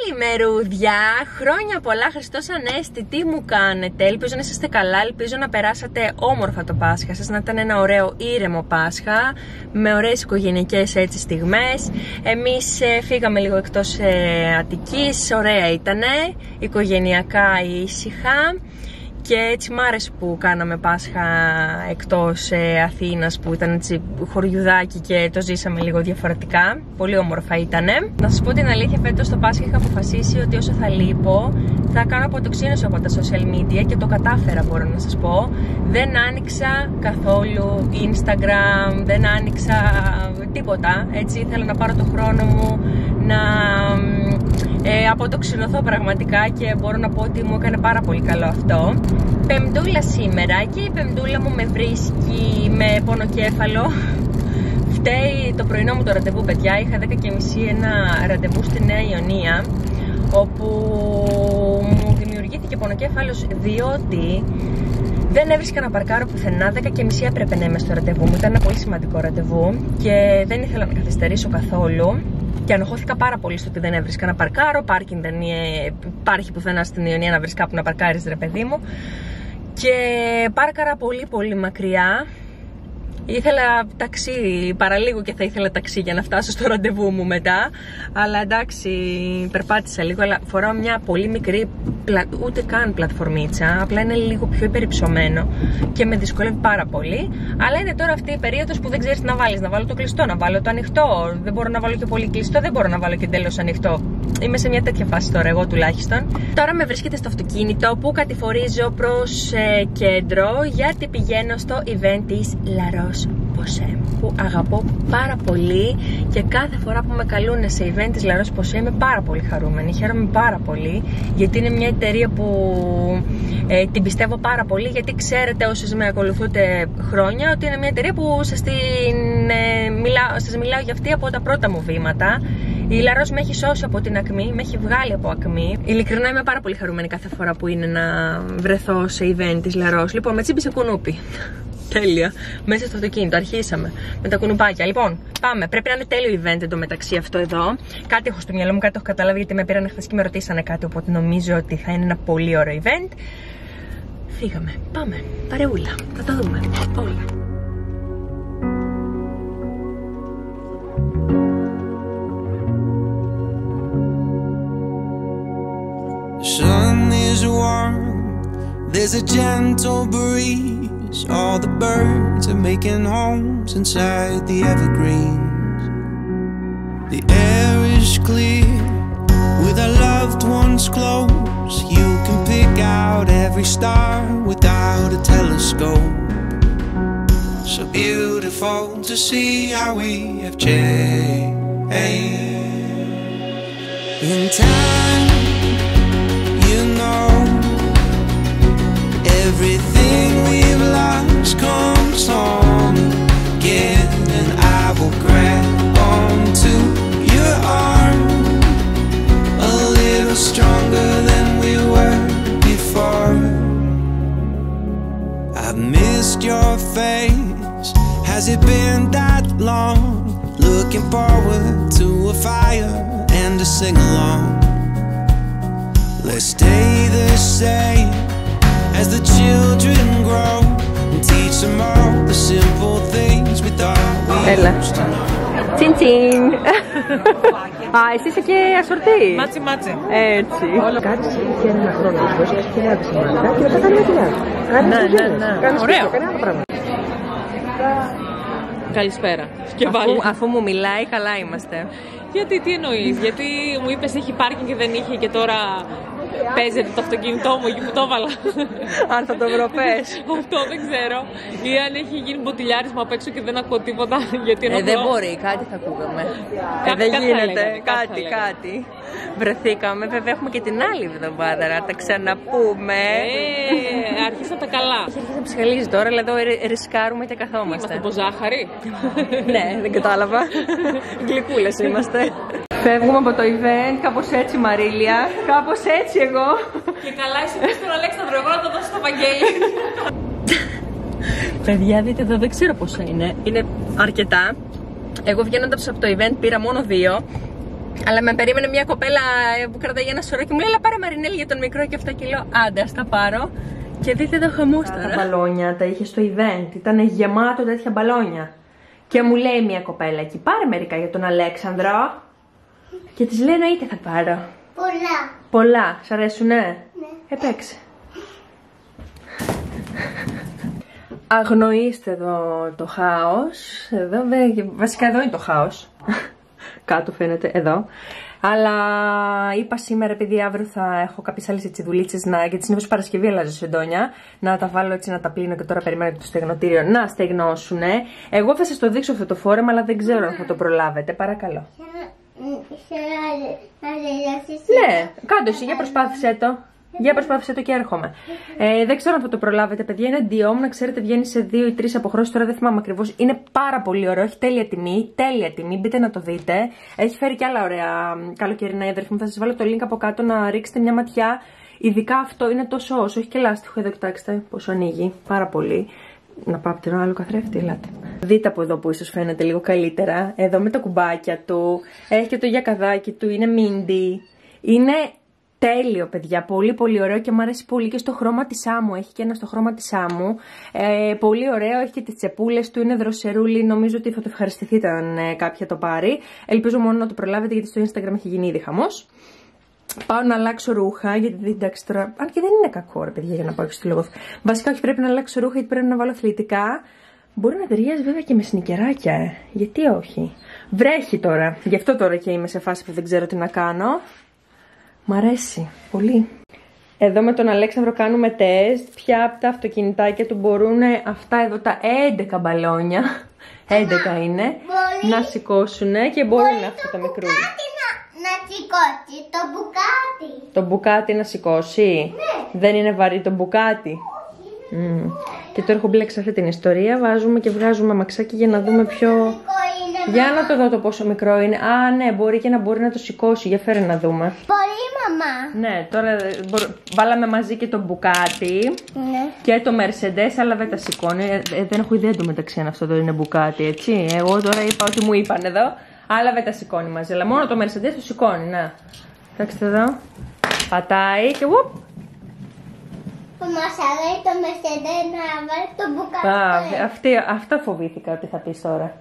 Καλημερούδια, χρόνια πολλά, Χριστός Ανέστη, τι μου κάνετε? Ελπίζω να είσαστε καλά, ελπίζω να περάσατε όμορφα το Πάσχα σας, να ήταν ένα ωραίο ήρεμο Πάσχα, με ωραίες οικογενειακές έτσι στιγμές. Εμείς φύγαμε λίγο εκτός Αττικής, ωραία ήτανε, οικογενειακά ήσυχα. Και έτσι μ' άρεσε που κάναμε Πάσχα εκτός Αθήνας, που ήταν έτσι χωριουδάκι και το ζήσαμε λίγο διαφορετικά. Πολύ όμορφα ήτανε. Να σας πω την αλήθεια, φέτος το Πάσχα είχα αποφασίσει ότι όσο θα λείπω θα κάνω αποτοξίνωση από τα social media και το κατάφερα, μπορώ να σας πω. Δεν άνοιξα καθόλου Instagram, δεν άνοιξα τίποτα. Έτσι ήθελα να πάρω το χρόνο μου να αποτοξινωθώ πραγματικά και μπορώ να πω ότι μου έκανε πάρα πολύ καλό αυτό. Πεμπτούλα σήμερα και η πεμπτούλα μου με βρίσκει με πονοκέφαλο. Φταίει το πρωινό μου το ραντεβού, παιδιά. Είχα 10:30 ένα ραντεβού στη Νέα Ιωνία, όπου μου δημιουργήθηκε πονοκέφαλος διότι δεν έβρισκα να παρκάρω πουθενά. 10:30 έπρεπε να είμαι στο ραντεβού μου. Ήταν ένα πολύ σημαντικό ραντεβού και δεν ήθελα να καθυστερήσω καθόλου. Και ανοχώθηκα πάρα πολύ στο ότι δεν έβρισκα να παρκάρω. Πάρκινγκ δεν υπάρχει πουθενά στην Ιωνία να βρεις κάπου να παρκάρεις, ρε παιδί μου. Και πάρκαρα πολύ μακριά. Ήθελα ταξί, παραλίγο και θα ήθελα ταξί για να φτάσω στο ραντεβού μου μετά. Αλλά εντάξει, περπάτησα λίγο, αλλά φοράω μια πολύ μικρή, ούτε καν πλατφορμίτσα. Απλά είναι λίγο πιο υπερυψωμένο και με δυσκολεύει πάρα πολύ. Αλλά είναι τώρα αυτή η περίοδος που δεν ξέρεις τι να βάλεις. Να βάλω το κλειστό, να βάλω το ανοιχτό. Δεν μπορώ να βάλω και πολύ κλειστό, δεν μπορώ να βάλω και τέλος ανοιχτό. Είμαι σε μια τέτοια φάση τώρα, εγώ τουλάχιστον. Τώρα με βρίσκεται στο αυτοκίνητο που κατηφορίζω προς κέντρο, γιατί πηγαίνω στο event της La Roche-Posay, που αγαπώ πάρα πολύ και κάθε φορά που με καλούν σε event της La Roche-Posay είμαι πάρα πολύ χαρούμενη. Χαίρομαι πάρα πολύ γιατί είναι μια εταιρεία που την πιστεύω πάρα πολύ, γιατί ξέρετε όσοι με ακολουθούνται χρόνια ότι είναι μια εταιρεία που σας μιλάω για αυτή από τα πρώτα μου βήματα. Η La Roche με έχει σώσει από την ακμή, με έχει βγάλει από ακμή. Ειλικρινά είμαι πάρα πολύ χαρούμενη κάθε φορά που είναι να βρεθώ σε event της La Roche. Λοιπόν, με τσίπησε κουνούπι. Τέλεια. Μέσα στο αυτοκίνητο, αρχίσαμε με τα κουνουπάκια. Λοιπόν, πάμε. Πρέπει να είναι τέλειο event εντωμεταξύ αυτό εδώ. Κάτι έχω στο μυαλό μου, κάτι έχω καταλάβει, γιατί με πήραν χθες και με ρωτήσανε κάτι. Οπότε νομίζω ότι θα είναι ένα πολύ ωραίο event. Φύγαμε. Πάμε. Παρεούλα. Θα τα δούμε όλα. Sun is warm, there's a gentle breeze. All the birds are making homes inside the evergreens. The air is clear, with our loved ones close. You can pick out every star without a telescope. So beautiful to see how we have changed. In time, you know, everything we've lost comes home again, and I will grab onto your arm a little stronger than we were before. I've missed your face, has it been that long? Looking forward to a fire and a sing-along. Let's stay the same as the children grow and teach them all the simple things we thought we used to know. Τσιν τσιν. Α, εσύ είσαι και ασορτή. Μάτσι. Έτσι. Κάνεις και ένα χρόνο, έχεις και ένα σημαντικά και μετά κάνεις δουλειά. Κάνεις ωραίο. Καλησπέρα. Αφού μου μιλάει, καλά είμαστε. Γιατί, τι εννοείς? Γιατί μου είπες έχει πάρκινγκ και δεν είχε και τώρα παίζεται το αυτοκίνητό μου εκεί που το έβαλα. Αν θα το βρω, πες. Αυτό δεν ξέρω. Ή αν έχει γίνει μποτιλιάρισμα απ' έξω και δεν ακούω τίποτα. Γιατί δεν μπορεί, κάτι θα ακούγαμε. Δεν γίνεται. Κάτι. Βρεθήκαμε. Βέβαια έχουμε και την άλλη εβδομάδα να τα ξαναπούμε. Άρχισαν τα καλά. Αρχίζει να ψυχαλίζει τώρα, αλλά εδώ ρισκάρουμε και καθόμαστε. Είμαστε από ζάχαρη. Ναι, δεν κατάλαβα. Γλυκούλες είμαστε. Φεύγουμε από το event, κάπως έτσι Μαρίλια, κάπως έτσι εγώ. Και καλά είσαι πες τον Αλέξανδρο, εγώ να το δώσω στο Βαγγέλη. Παιδιά, δείτε εδώ, δεν ξέρω πόσα είναι. Είναι αρκετά. Εγώ βγαίνοντας από το event πήρα μόνο 2. Αλλά με περίμενε μια κοπέλα που κρατάει ένα σωρό και μου λέει: «Έλα, πάρε Μαρινέλη για τον μικρό και αυτά». Και λέω: «Άντε, ας τα πάρω». Και δείτε το χαμός τώρα. Τα μπαλόνια τα είχε στο event. Ήταν γεμάτο τέτοια μπαλόνια. Και μου λέει μια κοπέλα εκεί: «Πάρε μερικά για τον Αλέξανδρο». Και της λέει: «Εννοείται θα πάρω». Πολλά. Πολλά. Σ' αρέσουνε? Ναι. Παίξε. Αγνοήστε εδώ το χάος. Εδώ, βασικά εδώ είναι το χάος. Κάτω φαίνεται, εδώ. Αλλά είπα σήμερα, επειδή αύριο θα έχω κάποιες άλλες δουλίτσες, γιατί συνήθως Παρασκευή αλλάζω σεντόνια, να τα βάλω έτσι να τα πλύνω και τώρα περιμένω και το στεγνοτήριο να στεγνώσουνε. Εγώ θα σας το δείξω αυτό το φόρεμα, αλλά δεν ξέρω αν θα το προλάβετε. Παρακαλώ. Ναι, κάτω εσύ, για προσπάθησέ το. Για προσπάθησέ το και έρχομαι. Δεν ξέρω αν θα το προλάβετε, παιδιά. Είναι Diom, να ξέρετε, βγαίνει σε 2 ή 3 αποχρώσεις. Τώρα δεν θυμάμαι ακριβώς. Είναι πάρα πολύ ωραίο. Έχει τέλεια τιμή. Τέλεια τιμή. Μπείτε να το δείτε. Έχει φέρει και άλλα ωραία καλοκαιρινά, η αδερφή μου. Θα σας βάλω το link από κάτω να ρίξετε μια ματιά. Ειδικά αυτό είναι τόσο όσο. Έχει και λάστιχο εδώ, κοιτάξτε πόσο ανοίγει. Πάρα πολύ. Να πάω από τον άλλο καθρέφτη, ελάτε. Δείτε από εδώ που ίσως φαίνεται λίγο καλύτερα. Εδώ με τα κουμπάκια του. Έχει και το γιακαδάκι του. Είναι μίντι. Είναι τέλειο, παιδιά. Πολύ πολύ ωραίο και μου αρέσει πολύ και στο χρώμα της άμμου. Έχει και ένα στο χρώμα της άμμου. Πολύ ωραίο. Έχει και τις τσεπούλες του. Είναι δροσερούλι. Νομίζω ότι θα το ευχαριστηθείτε αν κάποια το πάρει. Ελπίζω μόνο να το προλάβετε, γιατί στο Instagram έχει γίνει ήδη χαμός. Πάω να αλλάξω ρούχα, γιατί εντάξει τώρα. Αν και δεν είναι κακό, ρε παιδιά, για να πάω στη λογοθ. Βασικά, όχι, πρέπει να αλλάξω ρούχα, γιατί πρέπει να βάλω αθλητικά. Μπορεί να ταιριάζει βέβαια και με σνικεράκια, γιατί όχι. Βρέχει τώρα. Γι' αυτό τώρα και είμαι σε φάση που δεν ξέρω τι να κάνω. Μ' αρέσει πολύ. Εδώ με τον Αλέξανδρο κάνουμε τεστ. Ποια από τα αυτοκινητάκια του μπορούν αυτά εδώ τα 11 μπαλόνια. 11 είναι. Να σηκώσουν και μπορούν αυτό το μικρούλι. Να σηκώσει το μπουκάτι. Το μπουκάτι να σηκώσει. Ναι. Δεν είναι βαρύ το μπουκάτι. Και τώρα έχω μπλέξει αυτή την ιστορία. Βάζουμε και βγάζουμε αμαξάκι για να δούμε πιο. Για να το δω το πόσο μικρό είναι. Α, ναι, μπορεί και να μπορεί να το σηκώσει. Για φέρε να δούμε. Μπορεί, μαμά. Ναι, τώρα βάλαμε μαζί και το μπουκάτι. Ναι. Και το Mercedes, αλλά δεν τα σηκώνει. Δεν έχω ιδέα εντωμεταξύ αν αυτό εδώ είναι μπουκάτι, έτσι. Εγώ τώρα είπα ότι μου είπαν εδώ. Αλλά δεν τα σηκώνει μαζί. Αλλά μόνο το Mercedes το σηκώνει. Να. Κοιτάξτε εδώ. Πατάει και βουπ. Που μας αρέσει το Mercedes να βάλει το μπουκάτι. Αυτά φοβήθηκα ότι θα πεις τώρα.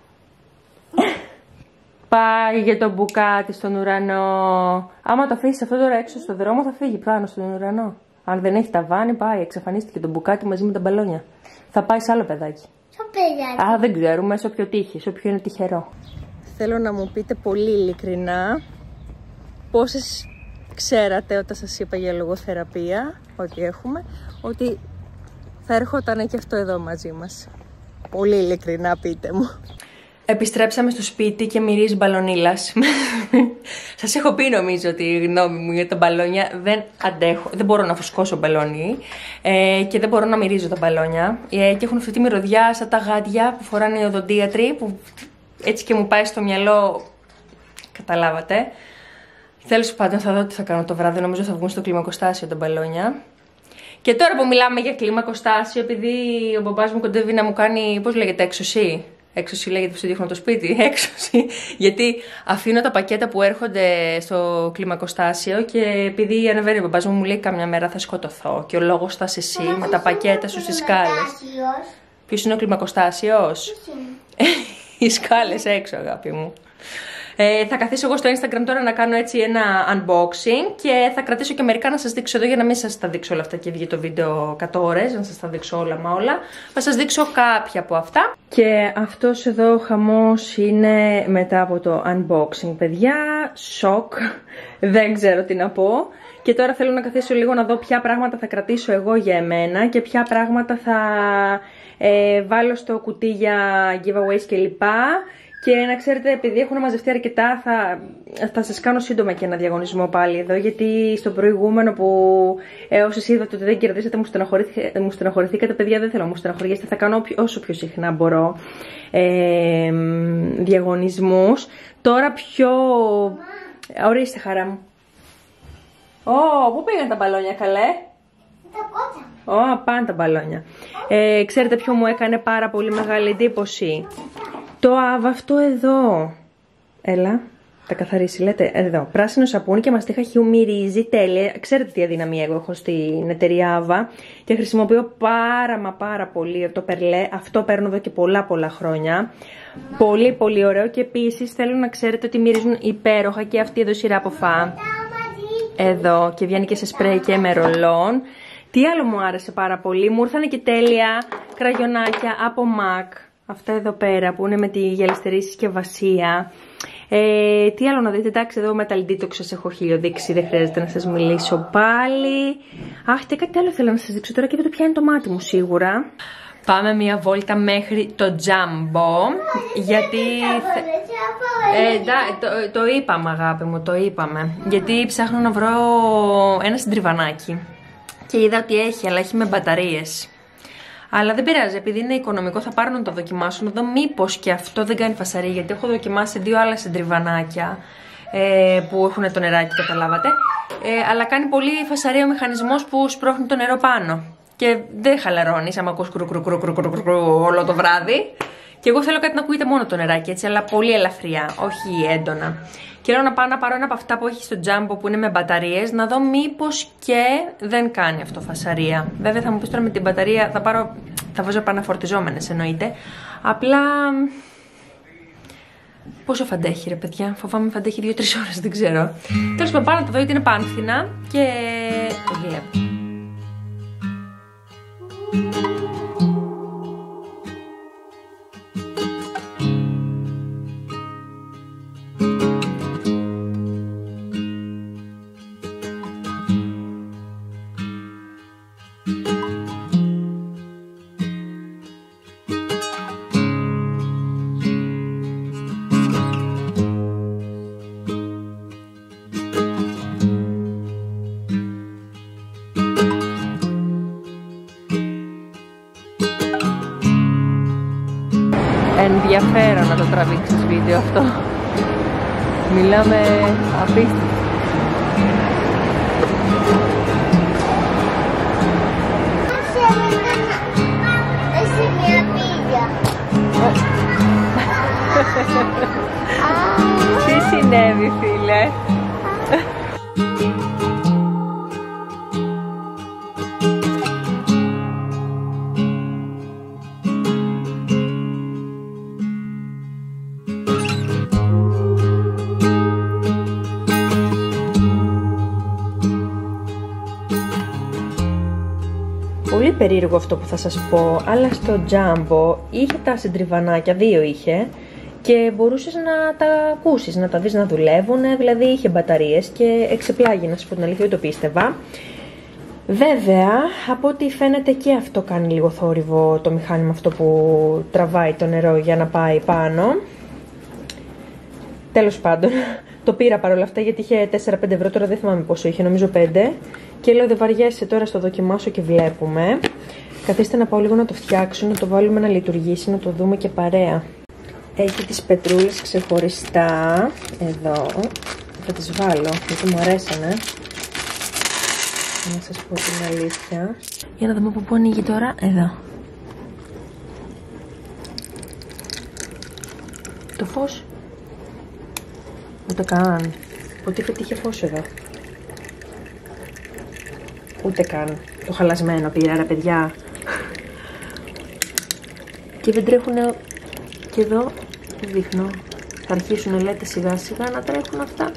Πάει για το μπουκάτι στον ουρανό. Άμα το αφήσεις αυτό τώρα έξω στον δρόμο, θα φύγει πάνω στον ουρανό. Αν δεν έχει ταβάνι, πάει. Εξαφανίστηκε το μπουκάτι μαζί με τα μπαλόνια. Θα πάει σε άλλο παιδάκι. Ποιο παιδάκι? Α, δεν ξέρουμε. Σε όποιο τύχει, σε όποιο είναι τυχερό. Θέλω να μου πείτε πολύ ειλικρινά πόσες ξέρατε όταν σας είπα για λογοθεραπεία, ότι έχουμε, ότι θα ερχόταν και αυτό εδώ μαζί μας. Πολύ ειλικρινά πείτε μου. Επιστρέψαμε στο σπίτι και μυρίζει μπαλονίλας. Σας έχω πει νομίζω ότι η γνώμη μου για τα μπαλόνια. Δεν αντέχω, δεν μπορώ να φουσκώσω μπαλόνι και δεν μπορώ να μυρίζω τα μπαλόνια. Και έχουν αυτή τη μυρωδιά σαν τα γάντια που φοράνε οι οδοντίατροι, που έτσι και μου πάει στο μυαλό. Καταλάβατε. Τέλος πάντων, θα δω τι θα κάνω το βράδυ. Νομίζω θα βγουν στο κλιμακοστάσιο τα μπαλόνια. Και τώρα που μιλάμε για κλιμακοστάσιο, επειδή ο μπαμπάς μου κοντεύει να μου κάνει, πώς λέγεται, έξωση. Έξωση λέγεται που σου δείχνω το σπίτι. Έξωση. Γιατί αφήνω τα πακέτα που έρχονται στο κλιμακοστάσιο και επειδή ανεβαίνει ο μπαμπάς μου λέει κάμια μέρα θα σκοτωθώ. Και ο λόγος θα είσαι εσύ με τα πακέτα σου στις σκάλες. Ποιος είναι ο κλιμακοστάσιος? Οι σκάλες έξω, αγάπη μου. Θα καθίσω εγώ στο Instagram τώρα να κάνω έτσι ένα unboxing και θα κρατήσω και μερικά να σας δείξω εδώ για να μην σας τα δείξω όλα αυτά και βγει το βίντεο 100 ώρες, να σας τα δείξω όλα μα όλα. Θα σας δείξω κάποια από αυτά. Και αυτός εδώ ο χαμός είναι μετά από το unboxing, παιδιά. Σοκ. Δεν ξέρω τι να πω. Και τώρα θέλω να καθίσω λίγο να δω ποια πράγματα θα κρατήσω εγώ για εμένα και ποια πράγματα θα βάλω στο κουτί για giveaways κλπ. Και να ξέρετε, επειδή έχουν μαζευτεί αρκετά, θα σας κάνω σύντομα και ένα διαγωνισμό πάλι εδώ. Γιατί στο προηγούμενο που όσοι είδατε ότι δεν κερδίσατε, μου στεναχωρηθήκατε. Παιδιά, δεν θέλω να μου στεναχωριέσετε. Θα κάνω όσο πιο συχνά μπορώ διαγωνισμούς. Τώρα πιο. Ορίστε, χαρά μου. Πού πήγαν τα μπαλόνια, καλέ? Τα κότσα. Πάνε τα μπαλόνια. Ξέρετε ποιο μου έκανε πάρα πολύ μεγάλη εντύπωση? Το άβαυτο εδώ. Έλα. τα καθαρίσει, λέτε. Εδώ, πράσινο σαπούνι και μαστίχα χιού μυρίζει τέλεια. Ξέρετε τι αδυναμία εγώ έχω στην εταιρεία Ava και χρησιμοποιώ πάρα πολύ το περλέ. Αυτό παίρνω εδώ και πολλά χρόνια. Πολύ ωραίο και επίσης θέλω να ξέρετε ότι μυρίζουν υπέροχα και αυτή εδώ σειρά από φα. Εδώ και βγαίνει και σε σπρέι και με ρολόν. Τι άλλο μου άρεσε πάρα πολύ, μου ήρθανε και τέλεια κραγιονάκια από MAC. Αυτά εδώ πέρα που είναι με τη γυαλιστερή συσκευασία. Τι άλλο να δείτε, εντάξει εδώ Metal Detox σας έχω χιλιοδείξει, δεν χρειάζεται να σας μιλήσω πάλι. Αχ, και κάτι άλλο θέλω να σας δείξω τώρα και δεν το πιάνει το μάτι μου σίγουρα. Πάμε μια βόλτα μέχρι το Jumbo, γιατί... το είπαμε αγάπη μου, το είπαμε. Γιατί ψάχνω να βρω ένα συντριβανάκι και είδα ότι έχει, αλλά έχει με μπαταρίες. Αλλά δεν πειράζει, επειδή είναι οικονομικό θα πάρω να το δοκιμάσω, να δω μήπως και αυτό δεν κάνει φασαρία, γιατί έχω δοκιμάσει 2 άλλα συντριβανάκια που έχουν το νεράκι, καταλάβατε. Αλλά κάνει πολύ φασαρία ο μηχανισμός που σπρώχνει το νερό πάνω. Και δεν χαλαρώνεις άμα ακούς όλο το βράδυ. Και εγώ θέλω κάτι να ακούγεται μόνο το νεράκι έτσι, αλλά πολύ ελαφριά, όχι έντονα. Και λέω να πάω να πάρω ένα από αυτά που έχει στο Jumbo που είναι με μπαταρίες, να δω μήπως και δεν κάνει αυτό φασαρία. Βέβαια θα μου πεις τώρα με την μπαταρία θα βάζω επαναφορτιζόμενες εννοείται. Απλά πόσο φαντέχει ρε παιδιά, φοβάμαι φαντέχει 2-3 ώρες, δεν ξέρω. Τέλος πάντων πάω να το δω γιατί είναι πάνθυνα και το βλέπω. Ενδιαφέρον να το τραβήξεις βίντεο αυτό. Μιλάμε απίστευτα. Εσύ μια πίγια. Τι συνέβη φίλε? Πολύ περίεργο αυτό που θα σας πω, αλλά στο Jumbo είχε τα συντριβανάκια, 2 είχε, και μπορούσες να τα ακούσεις, να τα δεις να δουλεύουν, δηλαδή είχε μπαταρίες και εξεπλάγει, να σας πω την αλήθεια, δεν το πίστευα. Βέβαια, από ό,τι φαίνεται και αυτό κάνει λίγο θόρυβο το μηχάνημα αυτό που τραβάει το νερό για να πάει πάνω. Τέλος πάντων, το πήρα παρόλα αυτά γιατί είχε 4-5 ευρώ, τώρα δεν θυμάμαι πόσο είχε, νομίζω 5. Και λέω δεν βαριέσαι τώρα, στο δοκιμάσω και βλέπουμε. Καθίστε να πάω λίγο να το φτιάξω, να το βάλουμε να λειτουργήσει, να το δούμε και παρέα. Έχει τις πετρούλες ξεχωριστά, εδώ, θα τις βάλω γιατί μου αρέσανε. Να σας πω την αλήθεια. Για να δούμε από πού ανοίγει τώρα, εδώ. Το φως. Ούτε καν. Ποτέ είχε φως εδώ. Ούτε καν. Το χαλασμένο πήρα ρε παιδιά. Και δεν τρέχουνε. Και εδώ δείχνω. Θα αρχίσουν λέτε σιγά σιγά να τρέχουν αυτά.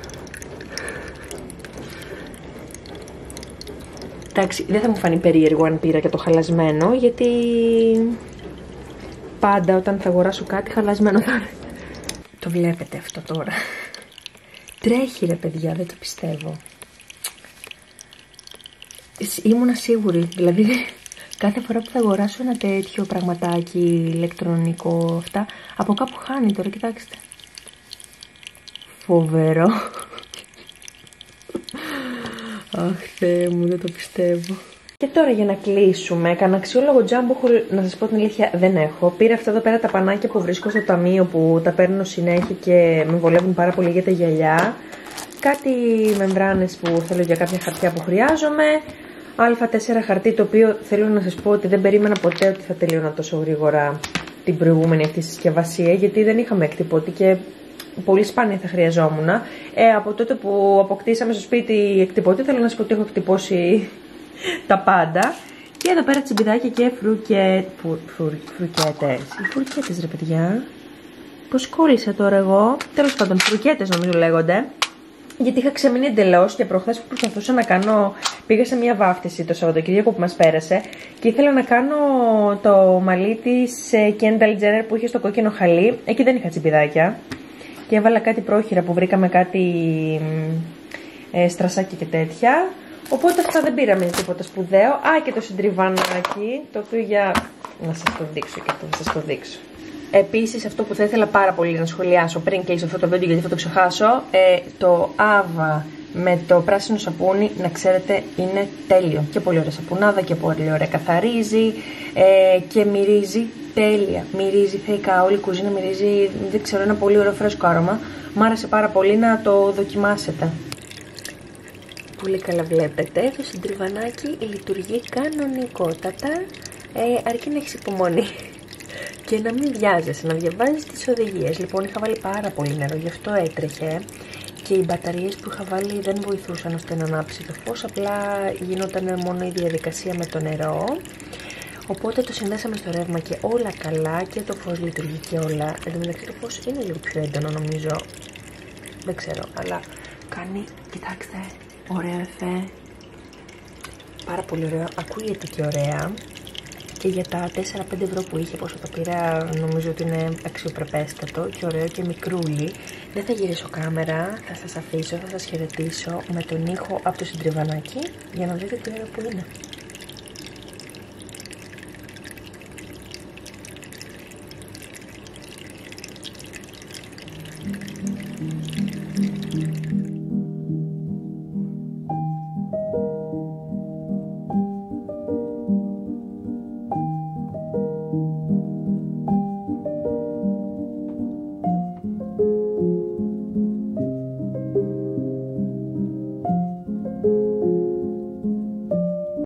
Εντάξει, δεν θα μου φανεί περίεργο αν πήρα και το χαλασμένο, γιατί πάντα όταν θα αγοράσω κάτι χαλασμένο θα είναι. Το βλέπετε αυτό τώρα. Τρέχει ρε παιδιά, δεν το πιστεύω. Ήμουνα σίγουρη, δηλαδή κάθε φορά που θα αγοράσω ένα τέτοιο πραγματάκι ηλεκτρονικό αυτά, από κάπου χάνει τώρα, κοιτάξτε. Φοβερό. Αχ Θεέ μου, δεν το πιστεύω. Και τώρα για να κλείσουμε, κανένα αξιόλογο Jumbo, να σας πω την αλήθεια δεν έχω. Πήρα αυτά εδώ πέρα τα πανάκια που βρίσκω στο ταμείο που τα παίρνω συνέχεια και με βολεύουν πάρα πολύ για τα γυαλιά. Κάτι μεμβράνες που θέλω για κάποια χαρτιά που χρειάζομαι. Α4 χαρτί, το οποίο θέλω να σας πω ότι δεν περίμενα ποτέ ότι θα τελείωνα τόσο γρήγορα την προηγούμενη αυτή συσκευασία, γιατί δεν είχαμε εκτυπώτη και πολύ σπάνια θα χρειαζόμουν. Από τότε που αποκτήσαμε στο σπίτι εκτυπωτή, θέλω να σας πω ότι έχω εκτυπώσει τα πάντα. Και εδώ πέρα τσιμπιδάκια και φρουκέτες. Οι φρουκέτες, ρε παιδιά. Πώς κόλλησα τώρα εγώ. Τέλος πάντων, φρουκέτες νομίζω λέγονται. Γιατί είχα ξεμείνει εντελώς και προχθές που προσπαθούσα να κάνω. Πήγα σε μια βάφτιση το Σαββατοκύριακο που μας πέρασε και ήθελα να κάνω το μαλλί της Kendall Jenner που είχε στο κόκκινο χαλί. Εκεί δεν είχα τσιμπιδάκια. Και έβαλα κάτι πρόχειρα που βρήκαμε, κάτι στρασάκι και τέτοια. Οπότε αυτά δεν πήραμε τίποτα σπουδαίο. Α, και το συντριβανάκι, το οποίο για να σας το δείξω και αυτό, να σας το δείξω. Επίσης, αυτό που θα ήθελα πάρα πολύ να σχολιάσω πριν κλείσω αυτό το βίντεο, γιατί θα το ξεχάσω, το Ava με το πράσινο σαπούνι, να ξέρετε, είναι τέλειο. Και πολύ ωραία σαπουνάδα και πολύ ωραία καθαρίζει και μυρίζει τέλεια. Μυρίζει θεϊκά, όλη η κουζίνα μυρίζει, δεν ξέρω, ένα πολύ ωραίο φρέσκο άρωμα. Μ' άρεσε πάρα πολύ, να το δοκιμάσετε. Πολύ καλά βλέπετε, το συντριβανάκι λειτουργεί κανονικότατα, αρκεί να έχεις υπομονή και να μην βιάζεσαι, να διαβάζεις τις οδηγίες. Λοιπόν, είχα βάλει πάρα πολύ νερό, γι' αυτό έτρεχε και οι μπαταρίες που είχα βάλει δεν βοηθούσαν ώστε να ανάψει το φως, απλά γινόταν μόνο η διαδικασία με το νερό. Οπότε το συνδέσαμε στο ρεύμα και όλα καλά και το φως λειτουργεί και όλα. Εν τω μεταξύ το φως είναι λίγο πιο έντονο νομίζω, δεν ξέρω, αλλά κάνει, κοιτάξτε, ωραίο εφέ, πάρα πολύ ωραίο, ακούγεται και ωραία. Και για τα 4-5 ευρώ που είχε, πόσο το πήρα, νομίζω ότι είναι αξιοπρεπέστατο και ωραίο και μικρούλι. Δεν θα γυρίσω κάμερα, θα σας αφήσω, θα σας χαιρετήσω με τον ήχο από το συντριβανάκι για να δείτε τι ωραίο που είναι.